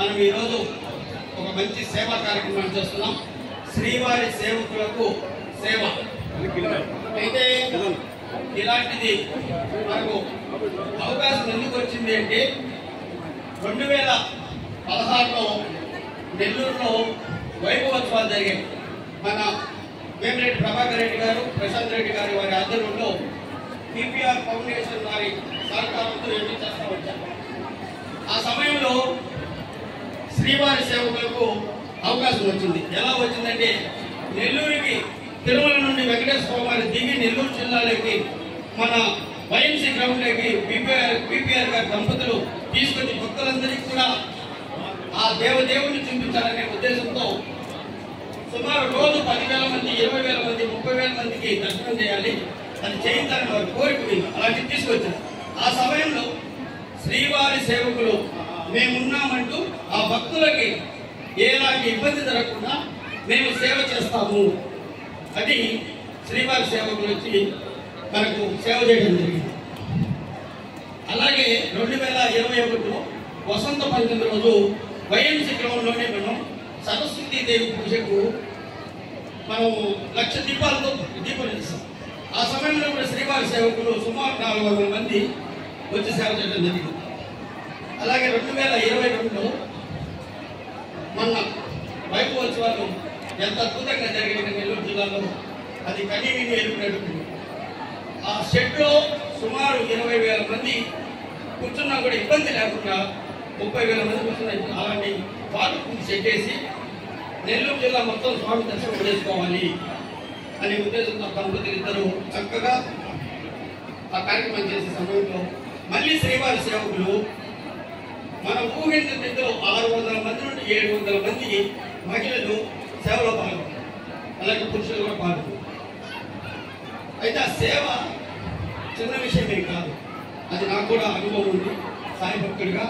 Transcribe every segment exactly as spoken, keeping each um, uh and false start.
మనం ఈరోజు ఒక మంచి సేవా కార్యక్రమాన్ని చేస్తున్నాం. శ్రీవారి సేవకులకు సేవ. అయితే ఇలాంటిది మనకు అవకాశం ఎందుకు వచ్చింది అంటే రెండు వేల పదహారులో నెల్లూరులో వైభవోత్సవాలు జరిగాయి. మన వేమిరెడ్డి ప్రభాకర్ రెడ్డి గారు, ప్రశాంత్ రెడ్డి గారు వారి ఆధ్వర్యంలో పీపీఆర్ ఫౌండేషన్ వారి సహకారంతో ఏమీ చేస్తూ వచ్చారు. ఆ సమయంలో శ్రీవారి సేవకులకు అవకాశం వచ్చింది. ఎలా వచ్చిందంటే నెల్లూరుకి తిరుమల నుండి వెంకటేశ్వర వారి దిగి నెల్లూరు జిల్లాలోకి మన వైఎంసీ గ్రౌండ్లోకి పీపీఆర్ పీపీఆర్ గారి దంపతులు తీసుకొచ్చి భక్తులందరికీ కూడా ఆ దేవదేవుని చూపించాలనే ఉద్దేశంతో సుమారు రోజు పదివేల మంది, ఇరవై వేల మంది, ముప్పై వేల మందికి దర్శనం చేయాలి, అది చేయించాలని వారి కోరిక ఉంది. అలాంటి తీసుకొచ్చారు. ఆ సమయంలో శ్రీవారి సేవకులు మేమున్నామంటూ ఆ భక్తులకి ఎలాంటి ఇబ్బంది జరగకుండా మేము సేవ చేస్తాము. అది శ్రీవారి సేవకులు వచ్చి మనకు సేవ చేయడం జరిగింది. అలాగే రెండు వేల ఇరవై ఒకటిలో వసంత పంచమి రోజు వైఎంసీ గ్రౌండ్లోనే మనం సరస్వతీ దేవి పూజకు మనం లక్ష దీపాలతో దీపాలు ఇస్తాం. ఆ సమయంలో కూడా శ్రీవారి సేవకులు సుమారు నాలుగు వందల మంది వచ్చి సేవ చేయడం జరిగింది. అలాగే రెండు వేల ఇరవై రెండులో మొన్న వైభవోత్సవాలు ఎంత అద్భుతంగా జరిగిన నెల్లూరు జిల్లాలో అది కనీవిని ఎదుర్కొంటుంది. ఆ షెడ్లో సుమారు ఇరవై వేల మంది కూర్చున్నా కూడా ఇబ్బంది లేకుండా ముప్పై వేల మంది కూర్చున్న అలాంటి పాటు సెట్ చేసి నెల్లూరు జిల్లా మొత్తం స్వామి దర్శనం చేసుకోవాలి అనే ఉద్దేశంతో దంపతులు ఇద్దరు చక్కగా ఆ కార్యక్రమం చేసే సమయంలో మళ్ళీ శ్రీవారి సేవకులు మనం ఊహించిన రీతిలో ఆరు వందల మంది నుండి ఏడు వందల మంది మహిళలు సేవలో పాల్గొన్నారు. అలాగే పురుషులు కూడా పాల్గొన్నారు. అయితే ఆ సేవ చిన్న విషయమే కాదు, అది నాకు కూడా అనుభవం ఉంది సాయి భక్తుడిగా.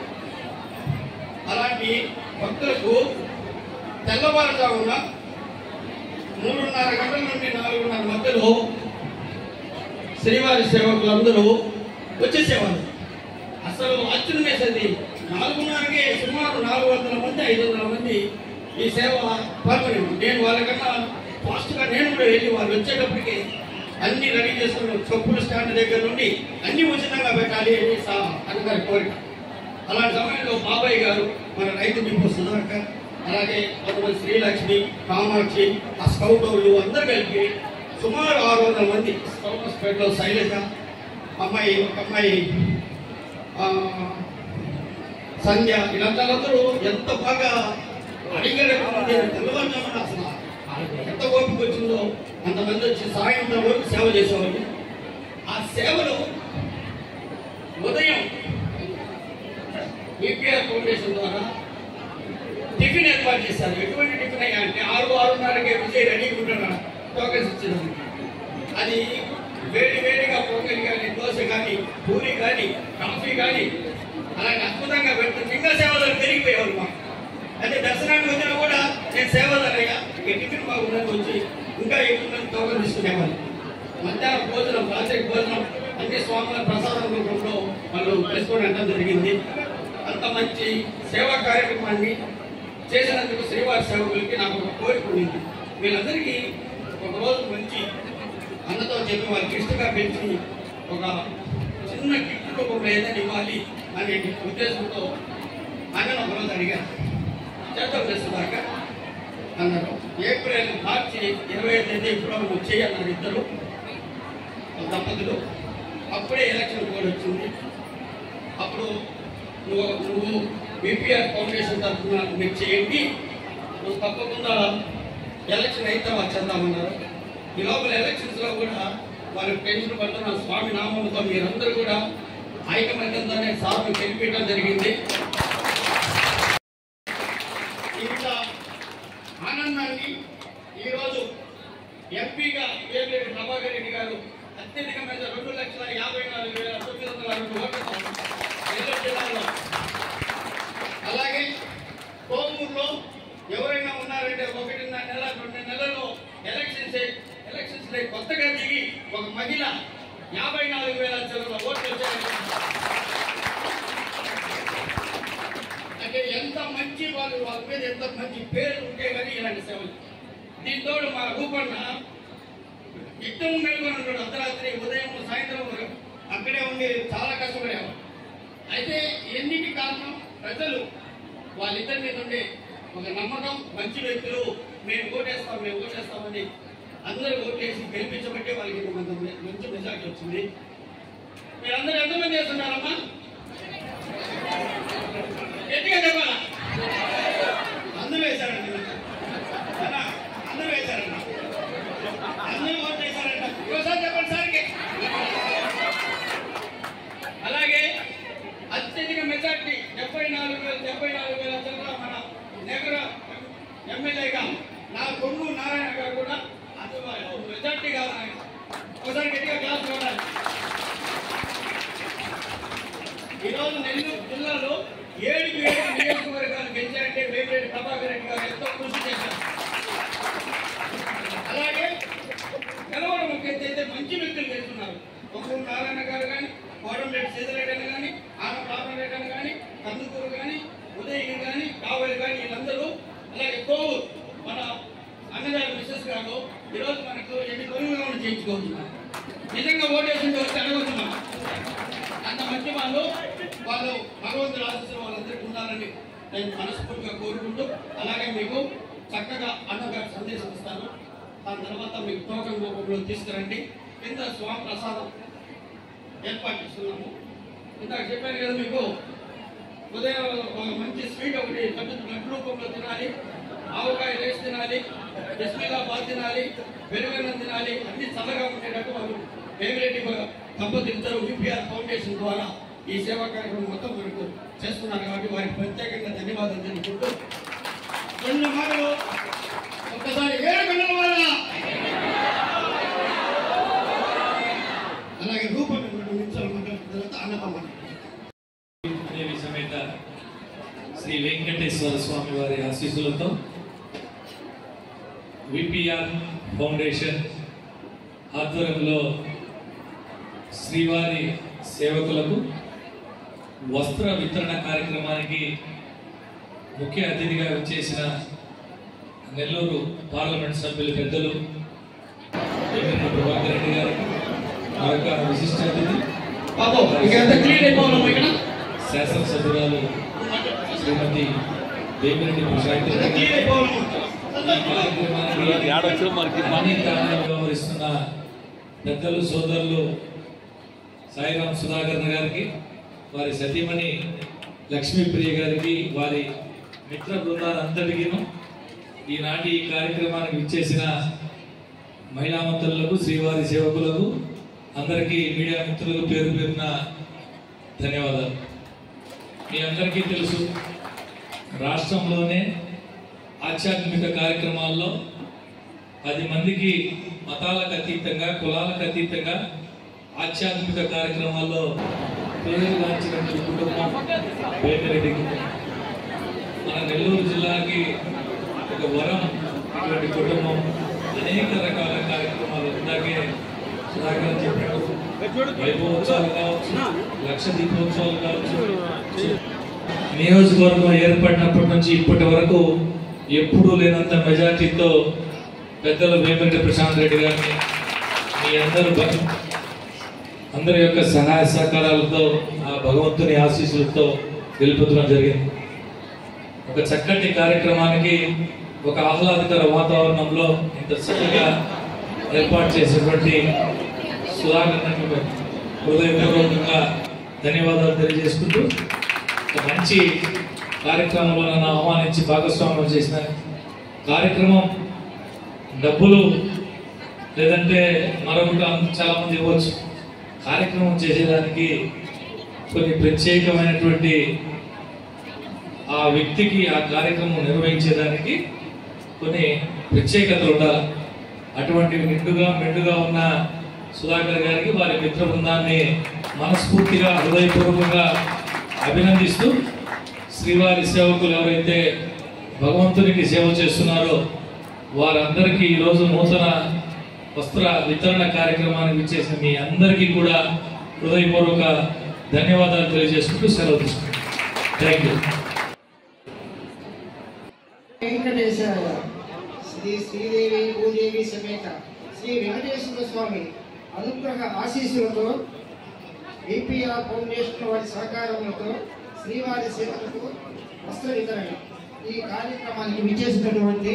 అలాంటి భక్తులకు తెల్లవారుజామున మూడున్నర గంటల నుండి నాలుగున్నర మధ్యలో శ్రీవారి సేవకులందరూ వచ్చేసేవారు. అసలు ఆశ్చర్యం వేసేది, నాలుగున్నరకే సుమారు నాలుగు వందల మంది ఐదు వందల మంది ఈ సేవ పాల్గొనేవారు. నేను వాళ్ళకన్నా ఫాస్ట్గా నేను కూడా వెళ్ళి వాళ్ళు వచ్చేటప్పటికి అన్ని రెడీ చేసుకుని చెప్పుల స్టాండ్ దగ్గర నుండి అన్ని ఉచితంగా పెట్టాలి అని అన్నగారి కోరిక. అలాంటి సమయంలో బాబాయ్ గారు, మన రైతు బింపు సుధాకర్, అలాగే కొంతమంది శ్రీలక్ష్మి, కామాక్షి, ఆ స్కౌట్ వాళ్ళు అందరూ కలిపి సుమారు ఆరు వందల మంది స్కౌట్ స్పేట్లో శైలజ అమ్మాయి, ఒక అమ్మాయి సంధ్య, ఇలాంటి ఎంత బాగా అడిగేటప్పుడు తెల్లవారుజామున అసలు ఎంత ఓపిక వచ్చిందో అంతమంది వచ్చి సాయంత్రం వరకు సేవ చేసేవాళ్ళు. ఆ సేవలో ఉదయం పీపీఆర్ ఫౌండేషన్ ద్వారా టిఫిన్ ఏర్పాటు చేశారు. ఎటువంటి టిఫిన్ అయ్యా అంటే ఆరు ఆరున్నరకే విజయ్ రెడీగా ఉంటాడు టోకెన్స్ ఇచ్చేదాన్ని. అది వేడి వేడిగా పొంగలి కానీ, దోశ కానీ, పూరి కానీ, కాఫీ కానీ అలాంటి అద్భుతంగా పెడుతుంది. ఇంకా సేవలు పెరిగిపోయేవారు మాకు. అంటే దర్శనానికి వచ్చినా కూడా నేను సేవలయ్యా ఈ టిఫిన్ బాగుందని వచ్చి ఇంకా ఎక్కువ మంది టోకెన్ తీసుకునేవాళ్ళు. మధ్యాహ్నం భోజనం, రాత్రి భోజనం అన్ని స్వాముల ప్రసాదం రూపంలో వాళ్ళు తెలుసుకొని అనడం జరిగింది. అంత మంచి సేవా కార్యక్రమాన్ని చేసినందుకు శ్రీవారి సేవకులకి నాకు ఒక కోరిక ఉంది. వీళ్ళందరికీ ఒకరోజు మంచి అన్నతో చెప్పి వాళ్ళకి ఇష్టంగా పెంచి ఒక చిన్న గిఫ్ట్ రూపంలో ఏదైనా ఇవ్వాలి అనే ఉద్దేశంతో అన్నను ఒకరోజు అడిగారు. చేద్దాం చేస్తుందాక అన్నారు. ఏప్రిల్ మార్చి ఇరవై ఐదు తేదీ ఇప్పుడు నువ్వు చేయన్నారు ఇద్దరు దంపతులు. అప్పుడే ఎలక్షన్ కోడ్ వచ్చింది. అప్పుడు నువ్వు నువ్వు పీపీఆర్ ఫౌండేషన్ తరఫున మీరు చేయండి, నువ్వు తప్పకుండా ఎలక్షన్ అయితే వాళ్ళు చేద్దామన్నారు. ఈ లోపల ఎలక్షన్స్లో కూడా వాళ్ళకి టెన్షన్ పడుతున్న స్వామి నామంతో మీరందరూ కూడా ఐకమత్యంతోనే సార్ని గెలిపించడం జరిగింది. ఇంత ఆనందాన్ని ఈరోజు ఎంపీగా వేమిరెడ్డి ప్రభాకర్ రెడ్డి గారు అత్యధికమైన రెండు లక్షల యాభై నాలుగు వేల తొమ్మిది వందల రెండు ఓట్లతో నెల్లూరు జిల్లాలో, అలాగే కోమూరులో ఎవరైనా ఉన్నారంటే ఒకటిన్నర నెల రెండు నెలల్లో ఎలక్షన్స్ ఎలక్షన్స్ కొత్తగా దిగి ఒక మహిళ యాభై నాలుగు వేల చిల్లర ఓట్లు వచ్చారు. అంటే ఎంత మంచి వాళ్ళు వాళ్ళ మీద ఎంత మంచి పేరు ఉంటే కానీ ఇలాంటి సేవలు. దీంతో మా రూపన్న యుద్ధం మెలుగుని ఉన్నాడు. అర్ధరాత్రి ఉదయం సాయంత్రం అక్కడే ఉండి చాలా కష్టపడేవాడు. అయితే ఎన్నిటి కారణం ప్రజలు వాళ్ళిద్దరి మీద ఉండే ఒక నమ్మకం, మంచి వ్యక్తులు, మేము ఓటేస్తాం మేము ఓటేస్తామని అందరూ ఓటేసి గెలిపించబట్టే వాళ్ళకి మంచి మెజార్టీ వచ్చింది. మీరందరూ ఎంతమంది చేస్తున్నారమ్మా? గట్టిగా చెప్పాలా? అందరూ వేశారండి, అందరూ వేశారండి, అందరూ ఓటు వేశారంట. ఒకసారి చెప్పండి సార్కి. అలాగే అత్యధిక మెజార్టీ డెబ్బై నాలుగు వేల డెబ్బై నాలుగు వేల చంద్ర మన నగర ఎమ్మెల్యేగా నా కొడుకు నారాయణ గారు కూడా అది మెజార్టీ కాదు. ఒకసారి గట్టిగా క్లాస్ చూడాలి. ఈరోజు నెల్లూరు జిల్లాలో ఏడు ఏడు నియోజకవర్గాలు గెలిచారంటే వేమిరెడ్డి ప్రభాకర్ రెడ్డి గారు ఎంతో కృషి చేశారు. అలాగే గెలవడం ఒక అయితే మంచి వ్యక్తులు గెలుస్తున్నారు. కొమ్మూరు నారాయణ గారు కానీ, కోరంరెడ్డి సీతారెడ్డి అని కానీ, ఆన ప్రాపరెడ్డి అని కానీ, కందుకూరు కానీ, ఉదయగిరి కానీ, కావలి కానీ, వీళ్ళందరూ. అలాగే కోవూరు మన అన్నగారు మిస్సెస్ గారు ఈరోజు మనకు ఎన్ని కొనుగోలు చేయించుకోవచ్చు. నిజంగా ఓటేసింది వచ్చి అడగవుతున్నాం. అంత మంచి వాళ్ళు వాళ్ళు భగవంతుడు ఆశిస్తున్న వాళ్ళందరికీ ఉండాలని నేను మనస్ఫూర్తిగా కోరుకుంటూ, అలాగే మీకు చక్కగా అన్నగారు సందేశం ఇస్తాను. దాని తర్వాత మీకు టోకన్ రూపంలో తీసుకురండి. కింద స్వామి ప్రసాదం ఏర్పాటు చేస్తున్నాము. ఇందాక చెప్పాను కదా మీకు, ఉదయం మంచి స్వీట్ ఒకటి లడ్డు రూపంలో తినాలి, ఆవకాయ రేసి తినాలి, బిస్మిల్లాబాద్ తినాలి, పెరుగన్నం తినాలి. అన్ని చల్లగా ఉండేటట్టు వాళ్ళు వేమిరెడ్డి దంపతులిద్దరూ యూపీఆర్ ఫౌండేషన్ ద్వారా ఈ సేవా కార్యక్రమం మొత్తం మనకు చేస్తున్నారు. కాబట్టి వారికి ప్రత్యేకంగా ధన్యవాదాలు తెలుపుకుంటూ రెండు మాటలు ఒక్కసారి వేడుకల వల్ల అలాగే రూపాయలు రెండు నిమిషాలు మాట్లాడుతున్న తర్వాత అన్నపమ్మ దేవి సమేత శ్రీ వెంకటేశ్వర స్వామి వారి ఆశీస్సులతో విపిఆర్ ఫౌండేషన్ ఆధ్వర్యంలో శ్రీవారి సేవకులకు వస్త్ర వితరణ కార్యక్రమానికి ముఖ్య అతిథిగా వచ్చేసిన నెల్లూరు పార్లమెంట్ సభ్యులు పెద్దలు వేమిరెడ్డి ప్రభాకర్ రెడ్డి గారు, మరొక విశిష్ట అతిథి శాసనసభ్యురాలు శ్రీమతి వేమిరెడ్డి ప్రశాంత్ రెడ్డి గారు, ఈ కార్యక్రమానికి వ్యవహరిస్తున్న పెద్దలు సోదరులు సాయిరామ్ సుధాకర్ గారికి, వారి సతీమణి లక్ష్మీప్రియ గారికి, వారి మిత్ర బృందాలంతటికీను, ఈనాటి ఈ కార్యక్రమానికి విచ్చేసిన మహిళామంతులకు, శ్రీవారి సేవకులకు, అందరికీ మీడియా మిత్రులకు పేరు పేరున ధన్యవాదాలు. మీ అందరికీ తెలుసు, రాష్ట్రంలోనే ఆధ్యాత్మిక కార్యక్రమాల్లో పది మందికి మతాలకు అతీతంగా, కులాలకు అతీతంగా ఆధ్యాత్మిక కార్యక్రమాల్లో పేరుగాంచినటువంటి కుటుంబం వేమిరెడ్డి కుటుంబం. మన నెల్లూరు జిల్లాకి ఒక వరం ఇటువంటి కుటుంబం. అనేక రకాల కార్యక్రమాలు ఇందాకే సుధాకర్ చెప్పినట్టు వైభవోత్సవాలు కావచ్చు, లక్ష దీపోత్సవాలు కావచ్చు. నియోజకవర్గం ఏర్పడినప్పటి నుంచి ఇప్పటి వరకు ఎప్పుడూ లేనంత మెజార్టీతో పెద్దలు వేమిరెడ్డి ప్రశాంత్ రెడ్డి గారిని మీ అందరూ అందరి యొక్క సహాయ సహకారాలతో, ఆ భగవంతుని ఆశీస్సులతో గెలుపొందడం జరిగింది. ఒక చక్కటి కార్యక్రమానికి ఒక ఆహ్లాదకర వాతావరణంలో ఇంత చక్కగా ఏర్పాటు చేసినటువంటి సుధాకర్ హృదయపూర్వకంగా ధన్యవాదాలు తెలియజేసుకుంటూ, ఒక మంచి కార్యక్రమంలో నన్ను ఆహ్వానించి భాగస్వామ్యం చేసిన కార్యక్రమం డబ్బులు లేదంటే మరొకటి చాలా మంది ఇవ్వచ్చు. కార్యక్రమం చేసేదానికి కొన్ని ప్రత్యేకమైనటువంటి ఆ వ్యక్తికి ఆ కార్యక్రమం నిర్వహించేదానికి కొన్ని ప్రత్యేకతలు ఉండాలి. అటువంటి నిండుగా మెండుగా ఉన్న సుధాకర్ గారికి, వారి మిత్ర బృందాన్ని మనస్ఫూర్తిగా హృదయపూర్వకంగా అభినందిస్తూ, శ్రీవారి సేవకులు ఎవరైతే భగవంతునికి సేవ చేస్తున్నారో వారందరికీ ఈరోజు నూతన వస్త్ర వితరణ కార్యక్రమానికి విచ్చేసిన మీ అందరికీ కూడా హృదయపూర్వక ధన్యవాదాలు తెలియజేసుకుంటూ సెలవు తీసుకుంటాం. Thank you. వెంకటేశ్వర శ్రీ శ్రీదేవి భూదేవి సమేత శ్రీ వెంకటేశ్వర స్వామి అనుగ్రహ ఆశీస్సులతో ఏపీఆర్ ఫౌండేషన్ వారి సహకారంతో శ్రీవారి సేవలకు వస్త్ర వితరణ ఈ కార్యక్రమానికి విచ్చేసినటువంటి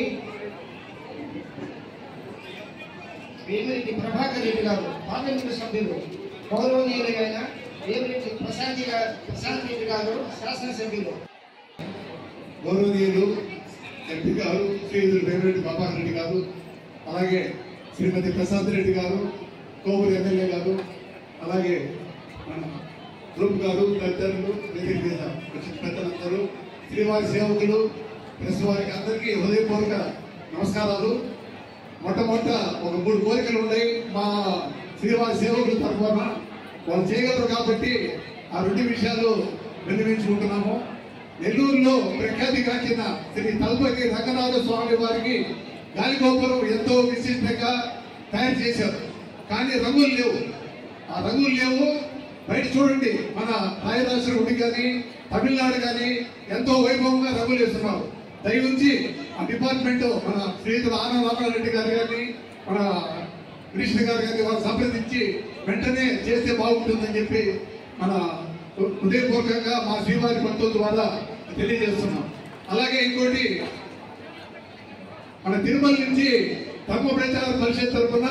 వేమిరెడ్డి ప్రభాకర్ రెడ్డి గారు పార్లమెంటు సభ్యులు, గౌరవనీయులైన వేమిరెడ్డి ప్రశాంతి గారు ప్రశాంత్ రెడ్డి గారు శాసనసభ్యులు, గౌరవనీయులు ఎంపీ గారు శ్రీయులు వేమిరెడ్డి ప్రభాకర్ రెడ్డి గారు, అలాగే శ్రీమతి ప్రశాంత్ రెడ్డి గారు, కోవూరు ఎమ్మెల్యే గారు, అలాగే మన గ్రూప్ గారు, తదితరులు, వేదిక మీద వచ్చిన పెద్దలందరూ, శ్రీవారి సేవకులు, ప్రెస్ వారికి అందరికీ హృదయపూర్వక నమస్కారాలు. మొట్టమొదట ఒక మూడు కోరికలు ఉన్నాయి మా శ్రీవారి సేవకుల తరఫున. వాళ్ళు చేయగలరు కాబట్టి ఆ రెండు విషయాలు విన్నవించుకుంటున్నాము. నెల్లూరులో ప్రఖ్యాతిగాంచిన శ్రీ తలపతి రంగనాథ స్వామి వారికి గాలిగోపురం ఎంతో విశిష్టంగా తయారు చేశారు, కానీ రంగులు లేవు. ఆ రంగులు లేవు. బయట చూడండి, మన రాయరాజు గుడి కానీ తమిళనాడు కానీ ఎంతో వైభవంగా రంగులు వేస్తున్నారు. దయవుంచి ఆ డిపార్ట్మెంట్ మన శ్రీయుతులు ఆనంద రామారెడ్డి గారు కానీ మన కృష్ణ గారు కానీ వారు సంప్రదించి వెంటనే చేస్తే బాగుంటుందని చెప్పి మన హృదయపూర్వకంగా మా శ్రీవారి భక్తుల ద్వారా తెలియజేస్తున్నాం. అలాగే ఇంకోటి, మన తిరుమల నుంచి ధర్మ ప్రచార పరిషత్ తరఫున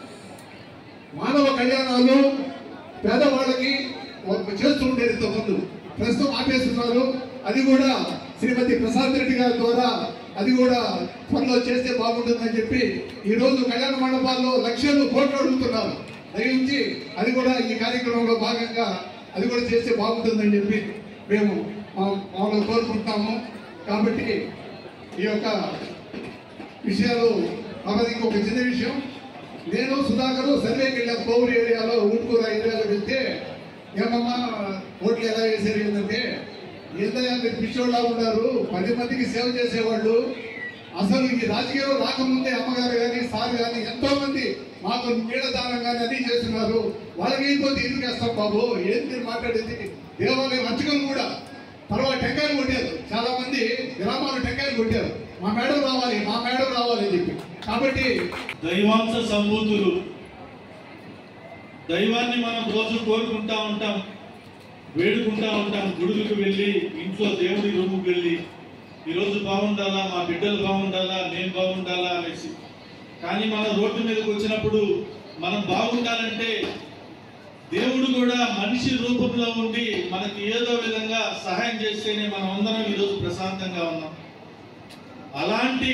మానవ కళ్యాణాలు పేదవాళ్ళకి చేస్తూ ఉండేది ఇంతకుముందు, ప్రస్తుతం ఆపేస్తున్నారు. అది కూడా శ్రీమతి ప్రశాంత్ రెడ్డి గారి ద్వారా అది కూడా త్వరలో చేస్తే బాగుంటుందని చెప్పి ఈ రోజు కళ్యాణ మండపాల్లో లక్షలు కోట్లు అడుగుతున్నారు. దయించి అది కూడా ఈ కార్యక్రమంలో భాగంగా అది కూడా చేస్తే బాగుంటుందని చెప్పి మేము మామూలుగా కోరుకుంటాము. కాబట్టి ఈ యొక్క విషయాలు మనది. ఇంకొక చిన్న విషయం, నేను సుధాకర్ సర్వేకి వెళ్ళాను కోవూరు ఏరియాలో, ఊట్కూర ఏరియాలో వెళ్తే ఏమమ్మా ఓట్లు ఎలా వేసారు ఏంటంటే, ఏందయ్యా మీరు పిచ్చోళ్ళ ఉన్నారు, పది మందికి సేవ చేసేవాళ్ళు, అసలు ఈ రాజకీయంలో రాకముందే అమ్మగారు కానీ సార్ కానీ ఎంతో మంది మాకు నీడ దానం కానీ అన్ని చేస్తున్నారు, వాళ్ళకి అయిపోతే ఎందుకు వేస్తాం బాబు, ఏం మీరు మాట్లాడేది. దేవాలయం అర్చకులు కూడా తర్వాత టెంకాయలు కొట్టారు, చాలా మంది గ్రామాలు టెంకాయలు కొట్టారు, మా మేడం రావాలి మా మేడం రావాలి అని చెప్పి. కాబట్టి దైవాంశ సంభూతులు, దైవాన్ని మనం రోజు కోరుకుంటా ఉంటాం, వేడుకుంటా ఉంటాం. గుడులకు వెళ్ళి ఇంట్లో దేవుడి రూముకి వెళ్ళి ఈరోజు బాగుండాలా, మా బిడ్డలు బాగుండాలా, నేను బాగుండాలా అనేసి. కానీ మన రోడ్డు మీదకి వచ్చినప్పుడు మనం బాగుండాలంటే దేవుడు కూడా మనిషి రూపంలో ఉండి మనకి ఏదో విధంగా సహాయం చేస్తేనే మనం అందరం ఈరోజు ప్రశాంతంగా ఉన్నాం. అలాంటి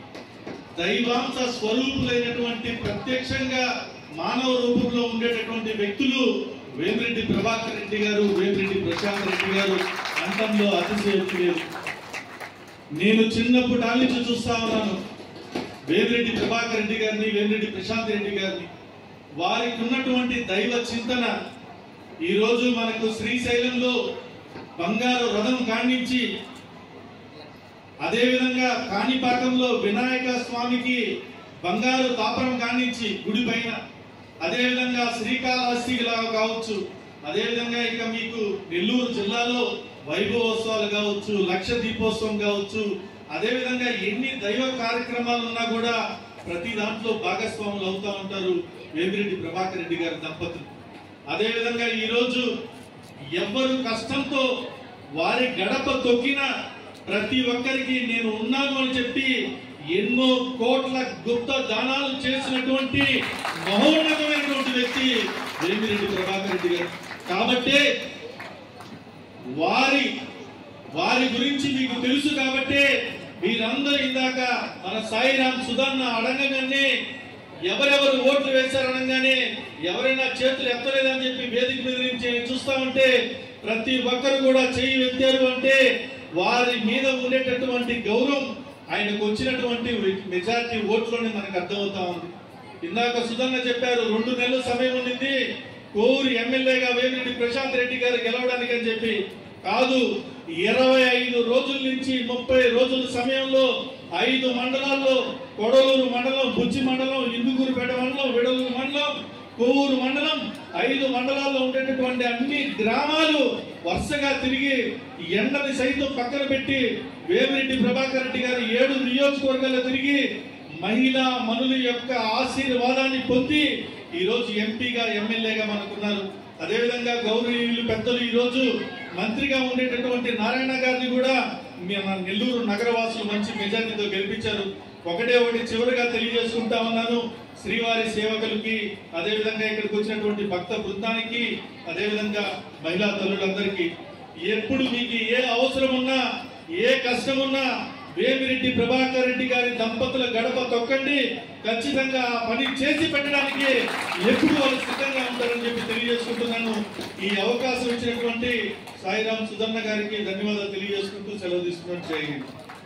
దైవాంశ స్వరూపులైనటువంటి ప్రత్యక్షంగా మానవ రూపంలో ఉండేటటువంటి వ్యక్తులు వేమిరెడ్డి ప్రభాకర్ రెడ్డి గారు, వేమిరెడ్డి ప్రశాంత్ రెడ్డి గారు అంతంలో అతిశయోక్తి లేదు. నేను చిన్నప్పటి నుంచి చూస్తా ఉన్నాను వేమిరెడ్డి ప్రభాకర్ రెడ్డి గారిని, వేమిరెడ్డి ప్రశాంత్ రెడ్డి గారిని. వారికి ఉన్నటువంటి దైవ చింతన ఈరోజు మనకు శ్రీశైలంలో బంగారు రథం కాణించి, అదేవిధంగా కాణిపాకంలో వినాయక స్వామికి బంగారు తాపరం కాణించి గుడి పైన, అదేవిధంగా శ్రీకాళహస్తిలా కావచ్చు, అదేవిధంగా ఇక మీకు నెల్లూరు జిల్లాలో వైభవోత్సవాలు కావచ్చు, లక్ష దీపోత్సవం కావచ్చు, అదేవిధంగా ఎన్ని దైవ కార్యక్రమాలు ఉన్నా కూడా ప్రతి దాంట్లో భాగస్వాములు అవుతా ఉంటారు వేమిరెడ్డి ప్రభాకర్ రెడ్డి గారి దంపతులు. అదేవిధంగా ఈరోజు ఎవ్వరు కష్టంతో వారి గడప తొక్కిన ప్రతి ఒక్కరికి నేను ఉన్నాను అని చెప్పి ఎన్నో కోట్ల గుప్త దానాలు చేసినటువంటి మహోన్నతమైనటువంటి వ్యక్తి వేమిరెడ్డి ప్రభాకర్ రెడ్డి గారు. కాబట్టి వారి వారి గురించి మీకు తెలుసు. కాబట్టి మీరందరూ ఇందాక మన సాయిరామ్ సుధన్న అడగగానే ఎవరెవరు ఓట్లు వేశారు అనగానే ఎవరైనా చేతులు ఎత్తలేదని చెప్పి వేదిక మీద నుంచి చూస్తా ఉంటే ప్రతి ఒక్కరు కూడా చేయి ఎత్తారు అంటే వారి మీద ఉండేటటువంటి గౌరవం, ఆయనకు వచ్చినటువంటి మెజారిటీ ఓట్లోనే మనకు అర్థమవుతా ఉంది. ఇందాక సుధన్న చెప్పారు రెండు నెలల సమయం ఉండింది కోవూరు ఎమ్మెల్యేగా వేమిరెడ్డి ప్రశాంత్ రెడ్డి గారు గెలవడానికి అని చెప్పి. కాదు, ఇరవై ఐదు రోజుల నుంచి ముప్పై రోజుల సమయంలో ఐదు మండలాల్లో కొడలూరు మండలం, బుచ్చి మండలం, ఇందుకూరుపేట మండలం, విడలూరు మండలం, కోవూరు మండలం ఐదు మండలాల్లో ఉండేటటువంటి అన్ని గ్రామాలు వరుసగా తిరిగి ఎండని సైతం పక్కన పెట్టి వేమిరెడ్డి ప్రభాకర్ రెడ్డి గారి ఏడు నియోజకవర్గాల్లో తిరిగి మహిళా మనుల యొక్క ఆశీర్వాదాన్ని పొంది ఈరోజు ఎంపీగా ఎమ్మెల్యేగా మనకున్నారు. అదేవిధంగా గౌరవనీయులు పెద్దలు ఈరోజు మంత్రిగా ఉండేటటువంటి నారాయణ గారిని కూడా మన నెల్లూరు నగరవాసులు మంచి మెజార్టీతో గెలిపించారు. ఒకటే ఒకటి చివరిగా తెలియజేసుకుంటా ఉన్నాను, శ్రీవారి సేవకులకి, అదేవిధంగా ఇక్కడికి వచ్చినటువంటి భక్త బృందానికి, అదేవిధంగా మహిళా తల్లులందరికీ ఎప్పుడు మీకు ఏ అవసరం ఉన్నా, ఏ కష్టం ఉన్నా వేమిరెడ్డి ప్రభాకర్ రెడ్డి గారి దంపతుల గడప తొక్కండి, ఖచ్చితంగా ఆ పని చేసి పెట్టడానికి ఎప్పుడు వాళ్ళు సిద్ధంగా ఉంటారని చెప్పి తెలియజేసుకుంటున్నాను. ఈ అవకాశం ఇచ్చినటువంటి సాయిరాం సుధన్న గారికి ధన్యవాదాలు తెలియజేసుకుంటూ సెలవు తీసుకున్నట్టు చేయండి.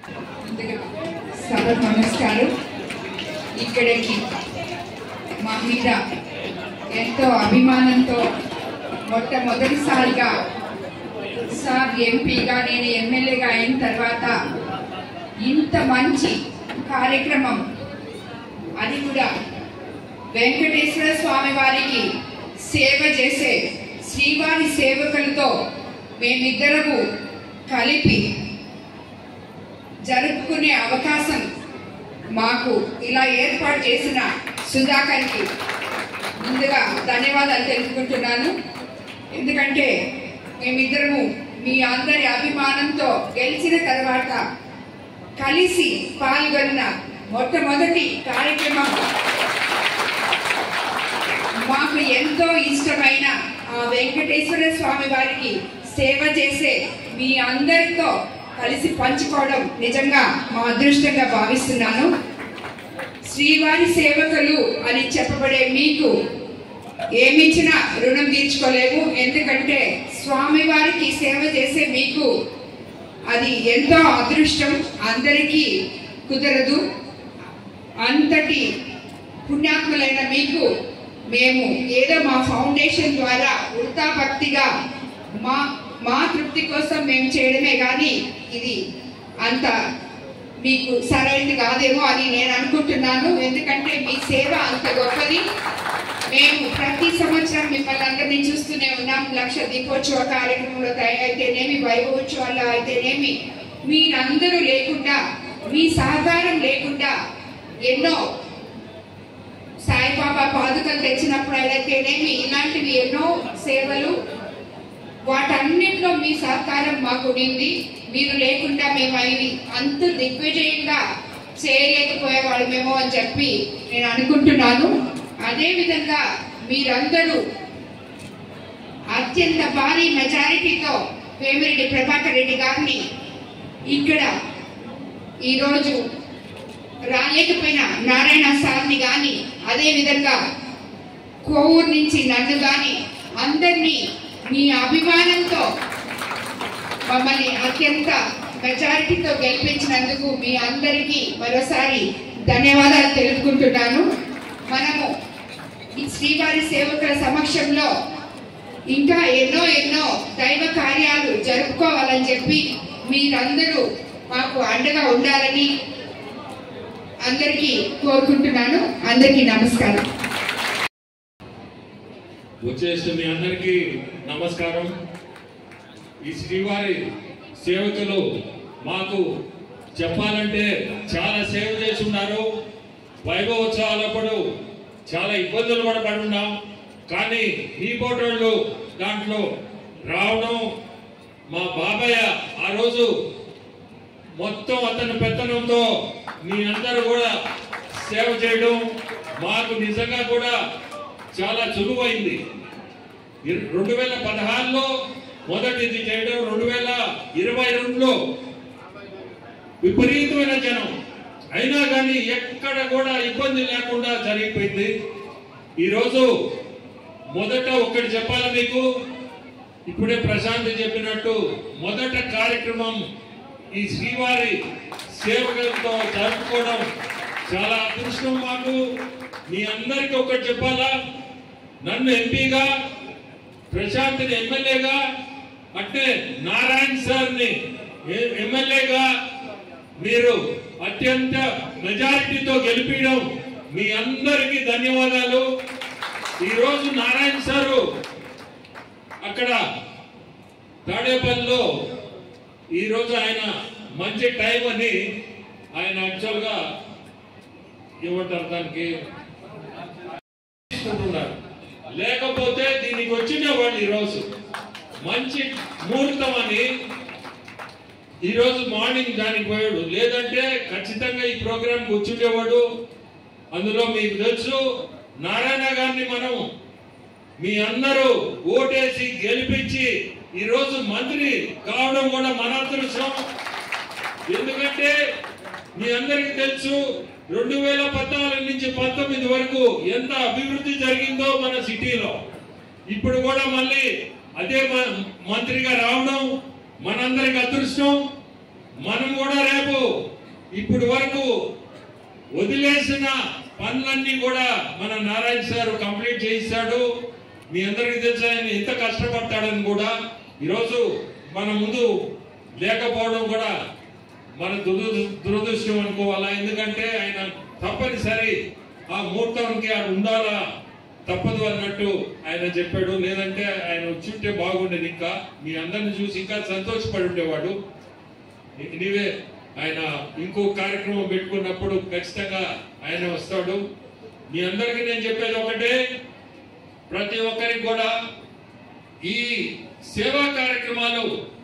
సభ నమస్కారం. ఇక్కడికి మా మీద ఎంతో అభిమానంతో మొట్టమొదటిసారిగా సార్ ఎంపీగా నేను ఎమ్మెల్యేగా అయిన తర్వాత ఇంత మంచి కార్యక్రమం, అది కూడా వెంకటేశ్వర స్వామి వారికి సేవ చేసే శ్రీవారి సేవకులతో మేమిద్దరము కలిపి జరుపుకునే అవకాశం మాకు ఇలా ఏర్పాటు చేసిన సుధాకర్కి ముందుగా ధన్యవాదాలు తెలుపుకుంటున్నాను. ఎందుకంటే మేమిద్దరము మీ అందరి అభిమానంతో గెలిచిన తర్వాత కలిసి పాల్గొన్న మొట్టమొదటి కార్యక్రమం మాకు ఎంతో ఇష్టమైన ఆ వెంకటేశ్వర స్వామి వారికి సేవ చేసే మీ అందరితో కలిసి పంచుకోవడం నిజంగా మా అదృష్టంగా భావిస్తున్నాను. శ్రీవారి సేవకులు అని చెప్పబడే మీకు ఏమిచ్చినా రుణం తీర్చుకోలేము. ఎందుకంటే స్వామి వారికి సేవ చేసే మీకు అది ఎంతో అదృష్టం, అందరికీ కుదరదు. అంతటి పుణ్యాత్ములైన మీకు మేము ఏదో మా ఫౌండేషన్ ద్వారా వృతా భక్తిగా మా మా తృప్తి కోసం మేము చేయడమే కానీ ఇది అంత మీకు సరైనది కాదేమో అని నేను అనుకుంటున్నాను. ఎందుకంటే మీ సేవ అంత గొప్పది. మేము ప్రతి సంవత్సరం మిమ్మల్ని అందరినీ చూస్తూనే ఉన్నాం. లక్ష దీపోత్సవ కార్యక్రమంలో అయితేనేమి, వైభవోత్సవాల్లో అయితేనేమి, మీరందరూ లేకుండా, మీ సహకారం లేకుండా ఎన్నో సాయిబాబా పాదుకలు తెచ్చినప్పుడు అయితేనేమి, ఇలాంటివి ఎన్నో సేవలు, వాటన్నిటిలో మీ సహకారం మాకు ఉంది. మీరు లేకుండా మేము అవి అంత దిగ్విజయంగా చేయలేకపోయేవాళ్ళమేమో అని చెప్పి నేను అనుకుంటున్నాను. అదేవిధంగా మీరందరూ అత్యంత భారీ మెజారిటీతో వేమిరెడ్డి ప్రభాకర్ రెడ్డి గారిని ఇక్కడ ఈరోజు రాలేకపోయిన నారాయణ సార్ని కానీ, అదేవిధంగా కోవూరు నుంచి నన్ను కానీ అందరినీ మీ అభిమానంతో మమ్మల్ని అత్యంత మెజారిటీతో గెలిపించినందుకు మీ అందరికీ మరోసారి ధన్యవాదాలు తెలుపుకుంటున్నాను. మనము ఈ శ్రీవారి సేవకుల సమక్షంలో ఇంకా ఎన్నో ఎన్నో దైవ కార్యాలు జరుపుకోవాలని చెప్పి మీరందరూ మాకు అండగా ఉండాలని అందరికీ కోరుకుంటున్నాను. అందరికీ నమస్కారం. వచ్చేసి మీ అందరికీ నమస్కారం. ఈ శ్రీవారి సేవకులు మాకు చెప్పాలంటే చాలా సేవ చేసి ఉన్నారు. వైభవోత్సవాలప్పుడు చాలా ఇబ్బందులు కూడా పడి ఉన్నాం. కానీ ఈ ఫోటోళ్ళు దాంట్లో రావడం, మా బాబాయ్ ఆ రోజు మొత్తం అతని పెత్తనంతో మీ అందరూ కూడా సేవ చేయడం మాకు నిజంగా కూడా చాలా సులువైంది. రెండు వేల పదహారులో మొదటిది చేయడం, రెండు వేల ఇరవై రెండులో విపరీతమైన జనం, అయినా కానీ ఎక్కడ కూడా ఇబ్బంది లేకుండా జరిగిపోయింది. ఈరోజు మొదట ఒకటి చెప్పాలి మీకు, ఇప్పుడే ప్రశాంత్ చెప్పినట్టు మొదట కార్యక్రమం ఈ శ్రీవారి సేవకులతో జరుపుకోవడం చాలా అదృష్టం మాకు. మీ అందరికీ ఒకటి చెప్పాలా, నన్ను ఎంపీగా, ప్రశాంత్ని ఎమ్మెల్యేగా, అంటే నారాయణ సార్ని ఎమ్మెల్యేగా మీరు అత్యంత మెజారిటీతో గెలిపించడం మీ అందరికీ ధన్యవాదాలు. ఈరోజు నారాయణ సారు అక్కడ తాడేపల్లిలో ఈరోజు ఆయన మంచి టైం అని ఆయన యాక్చువల్గా ఏమంటారు దానికి తీసుకుంటున్నారు. లేకపోతే దీనికి వచ్చిన వాళ్ళు ఈరోజు మంచి ముహూర్తం అని ఈరోజు మార్నింగ్ దానికి పోయాడు. లేదంటే ఖచ్చితంగా ఈ ప్రోగ్రాం కూర్చుండేవాడు. అందులో మీకు తెలుసు నారాయణ గారిని మనం మీ అందరూ ఓటేసి గెలిపించి ఈరోజు మంత్రి కావడం కూడా మన అదృష్టం. ఎందుకంటే మీ అందరికీ తెలుసు రెండు వేల పద్నాలుగు నుంచి పంతొమ్మిది వరకు ఎంత అభివృద్ధి జరిగిందో మన సిటీలో. ఇప్పుడు కూడా మళ్ళీ అదే మంత్రిగా రావడం మనందరికి అదృష్టం. మనం కూడా రేపు ఇప్పుడు వరకు వదిలేసిన పనులన్నీ కూడా మన నారాయణ సార్ కంప్లీట్ చేయిస్తాడు. మీ అందరికీ తెలుసు ఆయన ఎంత కష్టపడతాడని కూడా. ఈరోజు మన ముందు లేకపోవడం కూడా మన దురదృష్టం అనుకోవాలా. ఎందుకంటే ఆయన తప్పనిసరి ఆ ముహూర్తానికి ఆయన ఉండాలా, తప్పదు అన్నట్టు ఆయన చెప్పాడు. లేదంటే ఆయన వచ్చుంటే బాగుండేది. ఇంకా మీ అందరిని చూసి ఇంకా సంతోషపడి ఉండేవాడు. నీవే ఆయన ఇంకో కార్యక్రమం పెట్టుకున్నప్పుడు ఖచ్చితంగా ఆయన వస్తాడు. మీ అందరికీ నేను చెప్పేది ఒకటే, ప్రతి ఒక్కరికి కూడా ఈ సేవా కార్యక్రమాలు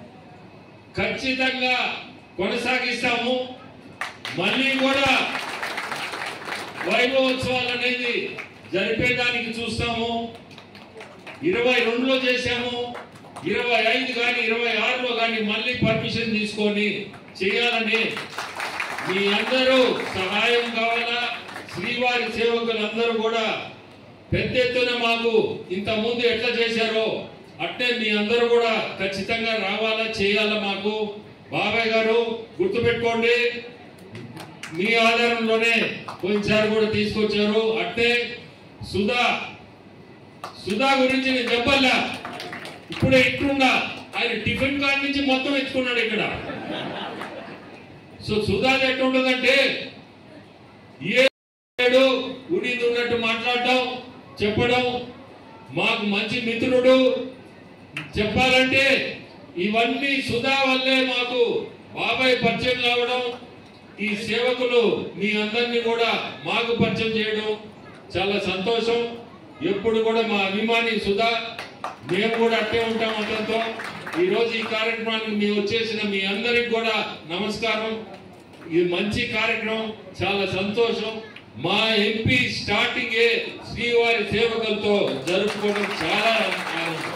ఖచ్చితంగా కొనసాగిస్తాము. మళ్ళీ కూడా వైభవోత్సవాలు అనేది జరిపేదానికి చూస్తాము. ఇరవై రెండులో చేశాము, ఇరవై ఐదు కానీ ఇరవై ఆరులో కానీ మళ్ళీ పర్మిషన్ తీసుకొని చేయాలని మీ అందరూ సహాయం కావాలా. శ్రీవారి సేవకులందరూ కూడా పెద్ద ఎత్తున మాకు ఇంత ముందు ఎట్లా చేశారో అట్టే మీ అందరూ కూడా ఖచ్చితంగా రావాలా, చేయాలా. మాకు బాబాయ్ గారు గుర్తుపెట్టుకోండి, మీ ఆధారంలోనే పోయినసారి కూడా తీసుకొచ్చారు. అట్టే సుధా సుధా గురించి నేను చెప్పాలా, ఇప్పుడే ఇట్లుండా ఆయన టిఫిన్ కార్డ్ నుంచి మొత్తం ఎత్తుకున్నాడు ఇక్కడ. సో సుధా ఎట్లుంటుందంటే ఏడు ఉడిది ఉన్నట్టు మాట్లాడటం, చెప్పడం. మాకు మంచి మిత్రుడు. చెప్పాలంటే ఇవన్నీ సుధా వల్లే మాకు బాబాయ్ పరిచయం కావడం, ఈ సేవకులు మీ అందరినీ కూడా మాకు పరిచయం చేయడం చాలా సంతోషం. ఎప్పుడు కూడా మా అభిమాని సుధా, మేము కూడా అట్టే ఉంటాం అతనితో. ఈ రోజు ఈ కార్యక్రమానికి మేము వచ్చేసిన మీ అందరికి కూడా నమస్కారం. ఇది మంచి కార్యక్రమం, చాలా సంతోషం. మా ఎంపీ స్టార్టింగే శ్రీవారి సేవకులతో జరుపుకోవడం చాలా ఆనందం.